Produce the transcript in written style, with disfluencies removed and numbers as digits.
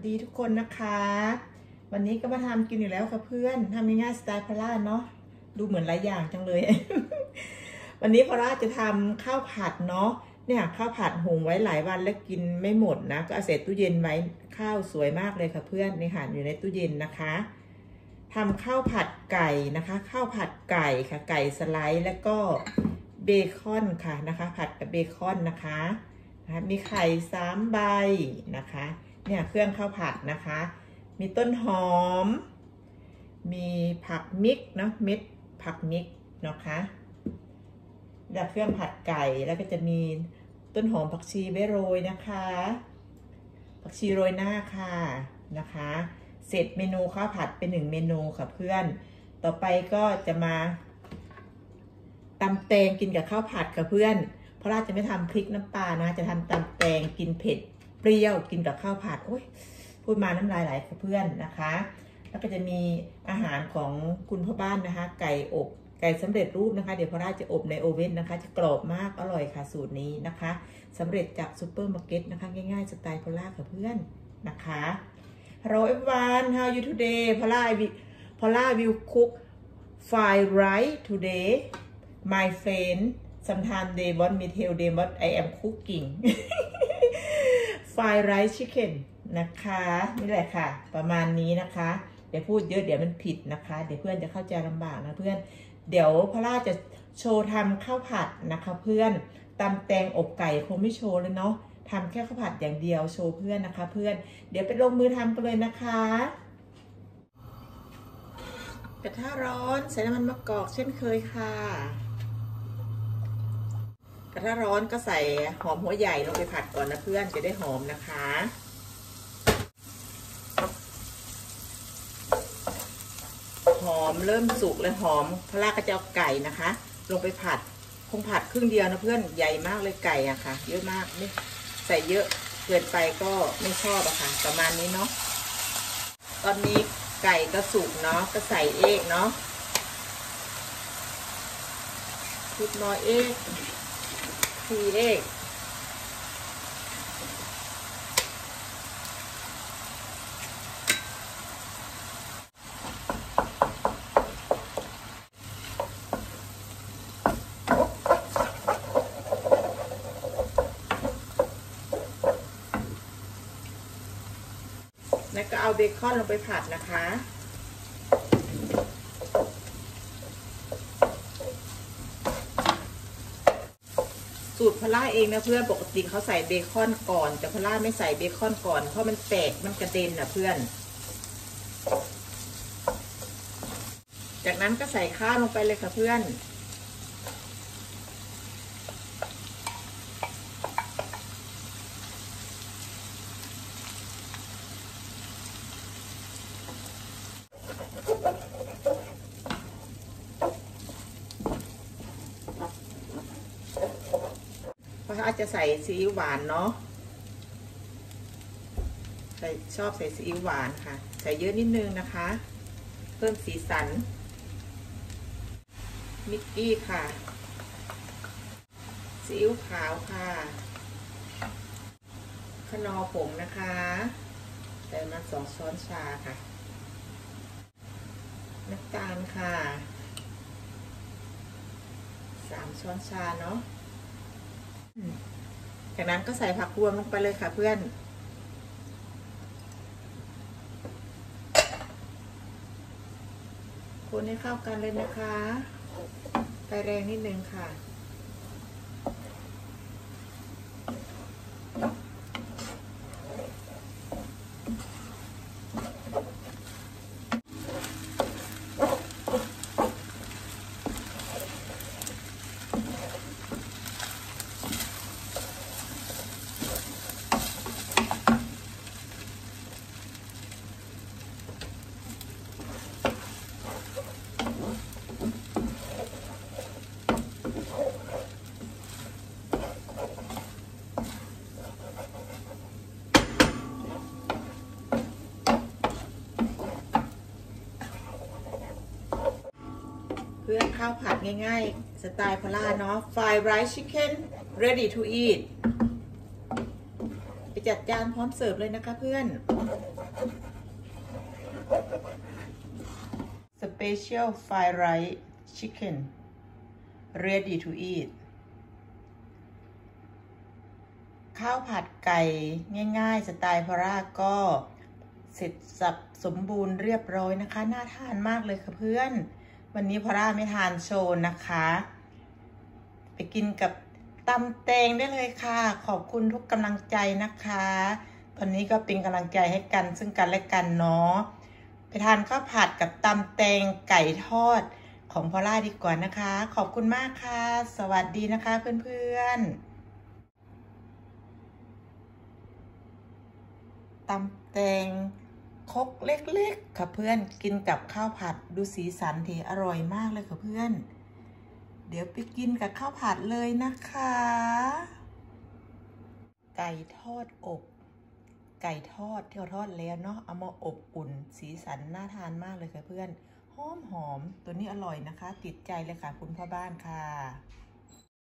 ดีทุกคนนะคะวันนี้ก็มาทำกินอยู่แล้วค่ะเพื่อนทำง่ายๆสไตล์พล่าเนาะดูเหมือนหลายอย่างจังเลย วันนี้พล่าจะทำข้าวผัดเนาะเนี่ยข้าวผัดหุงไว้หลายวันแล้วกินไม่หมดนะก็เอาใส่ตู้เย็นไว้ข้าวสวยมากเลยค่ะเพื่อนนี่ค่ะอยู่ในตู้เย็นนะคะทำข้าวผัดไก่นะคะข้าวผัดไก่ค่ะไก่สไลด์แล้วก็เบคอนค่ะนะคะผัดกับเบคอนนะคะมีไข่3 ใบนะคะเนี่ยเครื่องข้าวผัดนะคะมีต้นหอมมีผักมิกเนาะเม็ดผักมิกนะคะแล้วเครื่องผัดไก่แล้วก็จะมีต้นหอมผักชีไว้โรยนะคะผักชีโรยหน้าค่ะนะคะเสร็จเมนูข้าวผัดเป็น1 เมนูค่ะเพื่อนต่อไปก็จะมาตำแตงกินกับข้าวผัดค่ะเพื่อนเพราะเราจะไม่ทำพริกน้ำปลานะจะทำตำแตงกินเผ็ดเปรี้ยวกินกับข้าวผัดโอ้ยพูดมาน้ำลายไหลค่ะเพื่อนนะคะแล้วก็จะมีอาหารของคุณพ่อบ้านนะคะไก่อบไก่สำเร็จรูปนะคะเดี๋ยวพอราจะอบในโอเว่นนะคะจะกรอบมากอร่อยค่ะสูตรนี้นะคะสำเร็จจากซูเปอร์มาร์เก็ตนะคะง่ายๆสไตล์พอราค่ะเพื่อนนะคะ Hello everyone how are you today พอรา will cook fried rice today my friend sometimes they want me tell them what I am cooking fried rice chicken นะคะนี่แหละค่ะประมาณนี้นะคะเดี๋ยวพูดเยอะเดี๋ยวมันผิดนะคะเดี๋ยวเพื่อนจะเข้าใจลำบากนะเพื่อนเดี๋ยวพอล่าจะโชว์ทำข้าวผัดนะคะเพื่อนตำแตงอบไก่คงไม่โชว์เลยเนาะทำแค่ข้าวผัดอย่างเดียวโชว์เพื่อนนะคะเพื่อนเดี๋ยวไปลงมือทำกันเลยนะคะกระทะร้อนใส่น้ำมันมะกอกเช่นเคยค่ะกระทะร้อนก็ใส่หอมหัวใหญ่ลงไปผัดก่อนนะเพื่อนจะได้หอมนะคะหอมเริ่มสุกเลยหอมพระราก็จะเอาไก่นะคะลงไปผัดคงผัดครึ่งเดียวนะเพื่อนใหญ่มากเลยไก่อะค่ะเยอะมากไม่ใส่เยอะเกินไปก็ไม่ชอบอะค่ะประมาณนี้เนาะตอนนี้ไก่ก็สุกเนาะก็ใส่เอกเนาะพุดน้อยเอกทีเอกแล้วก็เอาเบคอนลงไปผัดนะคะสูตรพล่าเองนะเพื่อนปกติเขาใส่เบคอนก่อนแต่พล่าไม่ใส่เบคอนก่อนเพราะมันแตกมันกระเด็นนะเพื่อนจากนั้นก็ใส่ข้าวลงไปเลยค่ะเพื่อนเพราะอาจจะใส่ซีอิ๊วหวานเนาะชอบใส่ซีอิ๊วหวานค่ะใส่เยอะนิดนึงนะคะเพิ่มสีสันมิกกี้ค่ะซีอิ๊วขาวค่ะคนอร์ผงนะคะใส่มา2 ช้อนชาค่ะน้ำตาลค่ะ3 ช้อนชาเนาะจากนั้นก็ใส่ผักรวมลงไปเลยค่ะเพื่อนคนให้เข้ากันเลยนะคะไฟแรงนิดนึงค่ะเพื่อข้าวผัดง่ายๆสไตล์พล่าเนาะ fried rice chicken ready to eat ไปจัดจานพร้อมเสิร์ฟเลยนะคะเพื่อน Special fried rice chicken ready to eat ข้าวผัดไก่ง่ายๆสไตล์พาร่าก็เสร็จสับสมบูรณ์เรียบร้อยนะคะน่าทานมากเลยค่ะเพื่อนวันนี้พาร่าไม่ทานโชว์นะคะไปกินกับตำแตงได้เลยค่ะขอบคุณทุกกำลังใจนะคะตอนนี้ก็เป็นกำลังใจให้กันซึ่งกันและกันเนาะไปทานข้าวผัดกับตำแตงไก่ทอดของพาร่าดีกว่านะคะขอบคุณมากค่ะสวัสดีนะคะเพื่อนๆตำแตงครกเล็กๆค่ะเพื่อนกินกับข้าวผัดดูสีสันทีอร่อยมากเลยค่ะเพื่อนเดี๋ยวไปกินกับข้าวผัดเลยนะคะไก่ทอดอบไก่ทอดที่เขาทอดแล้วเนาะเอามาอบอุ่นสีสันน่าทานมากเลยค่ะเพื่อนหอมตัวนี้อร่อยนะคะติดใจเลยค่ะคุณพ่อบ้านค่ะ